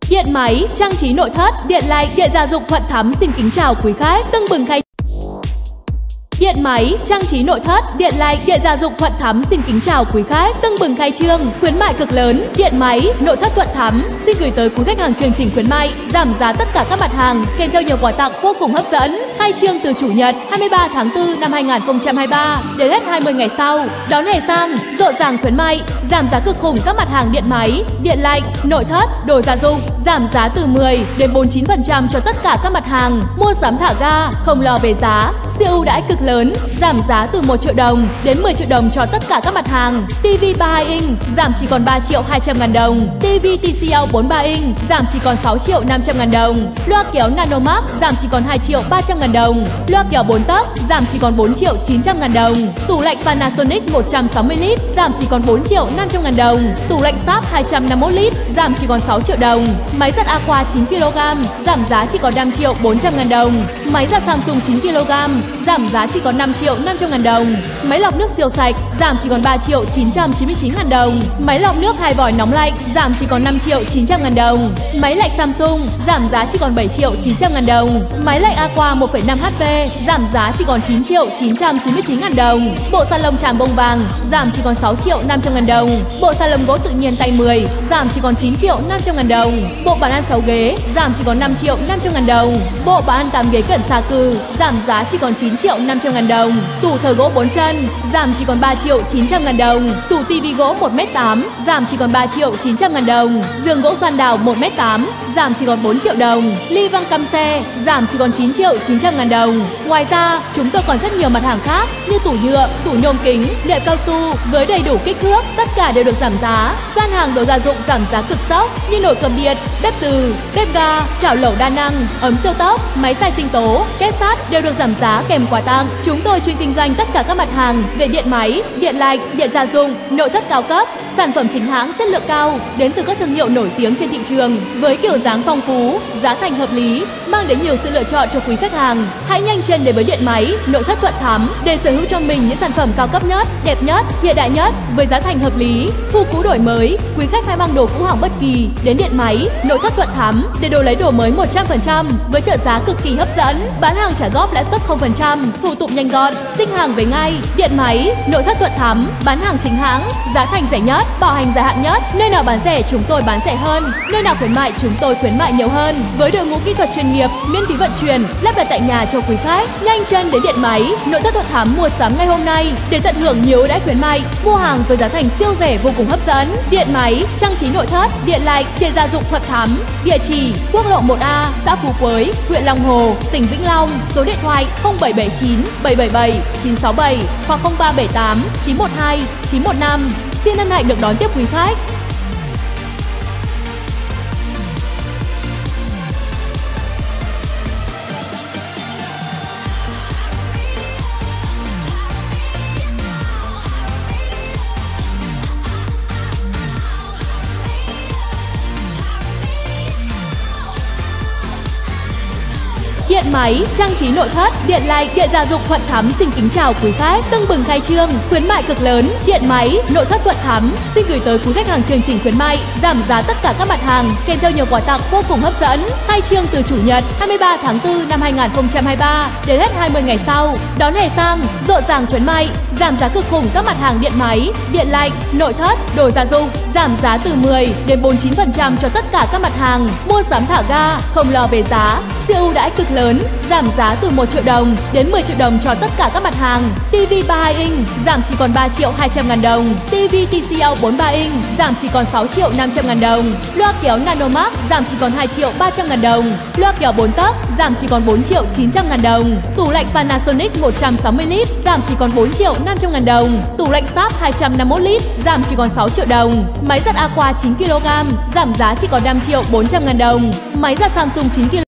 Điện máy, trang trí nội thất, điện lạnh, điện gia dụng Thuận Thắm xin kính chào quý khách. Tưng bừng khai Điện máy, trang trí nội thất, điện lạnh, điện gia dụng Thuận Thắm xin kính chào quý khách. Tưng bừng khai trương, khuyến mại cực lớn. Điện máy, nội thất Thuận Thắm xin gửi tới quý khách hàng chương trình khuyến mại giảm giá tất cả các mặt hàng kèm theo nhiều quà tặng vô cùng hấp dẫn. Khai trương từ Chủ nhật 23 tháng 4 năm 2023 đến hết 20 ngày sau. Đón hè sang, rộn ràng khuyến mại, giảm giá cực khủng các mặt hàng điện máy, điện lạnh, nội thất, đồ gia dụng, giảm giá từ 10 đến 49% cho tất cả các mặt hàng. Mua sắm thả ga, không lo về giá, siêu ưu đãi cực lớn, giảm giá từ 1 triệu đồng đến 10 triệu đồng cho tất cả các mặt hàng. TV 32 inch giảm chỉ còn 3 triệu 200 ngàn đồng. TV TCL 43 inch giảm chỉ còn 6 triệu 500 ngàn đồng. Loa kéo Nanomax giảm chỉ còn 2 triệu 300 ngàn đồng. Loa kéo 4 tấc giảm chỉ còn 4 triệu 900 ngàn đồng. Tủ lạnh Panasonic 160 lít giảm chỉ còn 4 triệu 500 ngàn đồng. Tủ lạnh Sharp 251 lít giảm chỉ còn 6 triệu đồng. Máy giặt Aqua 9 kg giảm giá chỉ còn 5 triệu 400 ngàn đồng. Máy giặt Samsung 9 kg giảm giá chỉ còn 5 triệu 500 ngàn đồng. Máy lọc nước siêu sạch giảm chỉ còn 3 triệu 999 ngàn đồng. Máy lọc nước 2 vòi nóng lạnh giảm chỉ còn 5 triệu 900 ngàn đồng. Máy lạnh Samsung giảm giá chỉ còn 7 triệu 900 ngàn đồng. Máy lạnh Aqua 1,5 HP giảm giá chỉ còn 9 triệu 999 ngàn đồng. Bộ sa lông tràm bông vàng giảm chỉ còn 6 triệu 500 ngàn đồng. Bộ sa lông gỗ tự nhiên tay 10 giảm chỉ còn 9 triệu 500 ngàn đồng. Bộ bàn ăn 6 ghế giảm chỉ còn 5 triệu 500 ngàn đồng. Bộ bàn ăn 8 ghế cẩn xà cừ giảm giá chỉ còn 9 triệu 500 ngàn đồng. Tủ thờ gỗ 4 chân giảm chỉ còn 3 triệu 900 ngàn đồng. Tủ tivi gỗ 1m8 giảm chỉ còn 3 triệu 900 ngàn đồng. Giường gỗ xoan đào 1m8 giảm chỉ còn 4 triệu đồng. Ly văng căm xe giảm chỉ còn 9 triệu 900 ngàn đồng. Ngoài ra, chúng tôi còn rất nhiều mặt hàng khác như tủ nhựa, tủ nhôm kính, đệm cao su với đầy đủ kích thước, tất cả đều được giảm giá. Gian hàng đồ gia dụng giảm giá cực sốc như nồi cơm điện, bếp từ, bếp ga, chảo lẩu đa năng, ấm siêu tốc, máy xay sinh tố, két sắt đều được giảm giá kèm quà tặng. Chúng tôi chuyên kinh doanh tất cả các mặt hàng về điện máy, điện lạnh, điện gia dụng, nội thất cao cấp, sản phẩm chính hãng chất lượng cao đến từ các thương hiệu nổi tiếng trên thị trường với kiểu dáng phong phú, giá thành hợp lý, mang đến nhiều sự lựa chọn cho quý khách hàng. Hãy nhanh chân đến với điện máy, nội thất Thuận Thắm để sở hữu cho mình những sản phẩm cao cấp nhất, đẹp nhất, hiện đại nhất với giá thành hợp lý. Thu cũ đổi mới, quý khách hãy mang đồ cũ hỏng bất kỳ đến điện máy, nội thất Thuận Thắm để đồ lấy đồ mới 100% với trợ giá cực kỳ hấp dẫn. Bán hàng trả góp lãi suất 0%, thủ tục nhanh gọn, ship hàng về ngay. Điện máy, nội thất Thuận Thắm bán hàng chính hãng, giá thành rẻ nhất, bảo hành dài hạn nhất. Nơi nào bán rẻ chúng tôi bán rẻ hơn, nơi nào khuyến mại chúng tôi khuyến mại nhiều hơn. Với đội ngũ kỹ thuật chuyên nghiệp, miễn phí vận chuyển, lắp đặt tại nhà cho quý khách. Nhanh chân đến điện máy, nội thất Thuận Thắm mua sắm ngay hôm nay để tận hưởng nhiều ưu đãi khuyến mại, mua hàng với giá thành siêu rẻ vô cùng hấp dẫn. Điện máy, trang trí nội thất, điện lạnh, điện gia dụng Thuận Thắm. Địa chỉ: Quốc lộ 1A, xã Phú Quế, huyện Long Hồ, tỉnh Vĩnh Long. Số điện thoại 0779 777 967 hoặc 0378 912 915. Xin hân hạnh được đón tiếp quý khách. Điện máy, trang trí nội thất, điện lạnh, điện gia dụng Thuận Thắm xin kính chào quý khách. Tưng bừng khai trương, khuyến mại cực lớn. Điện máy, nội thất Thuận Thắm xin gửi tới quý khách hàng chương trình khuyến mại giảm giá tất cả các mặt hàng kèm theo nhiều quà tặng vô cùng hấp dẫn. Khai trương từ Chủ nhật 23 tháng 4 năm 2023 đến hết 20 ngày sau. Đón hè sang, rộn ràng khuyến mại, giảm giá cực khủng các mặt hàng điện máy, điện lạnh, nội thất, đồ gia dụng, giảm giá từ 10 đến 49% cho tất cả các mặt hàng. Mua sắm thả ga, không lo về giá, siêu ưu đãi cực lớn, giảm giá từ 1 triệu đồng đến 10 triệu đồng cho tất cả các mặt hàng. TV 32 inch giảm chỉ còn 3 triệu 200 ngàn đồng. TV TCL 43 inch giảm chỉ còn 6 triệu 500 ngàn đồng. Loa kéo Nanomax giảm chỉ còn 2 triệu 300 ngàn đồng. Loa kéo 4 tấc giảm chỉ còn 4 triệu 900 ngàn đồng. Tủ lạnh Panasonic 160 lít giảm chỉ còn 4 triệu 500 ngàn đồng. Tủ lạnh Sharp 251 lít giảm chỉ còn 6 triệu đồng. Máy giặt Aqua 9 kg giảm giá chỉ còn 5 triệu 400 ngàn đồng. Máy giặt Samsung 9 kg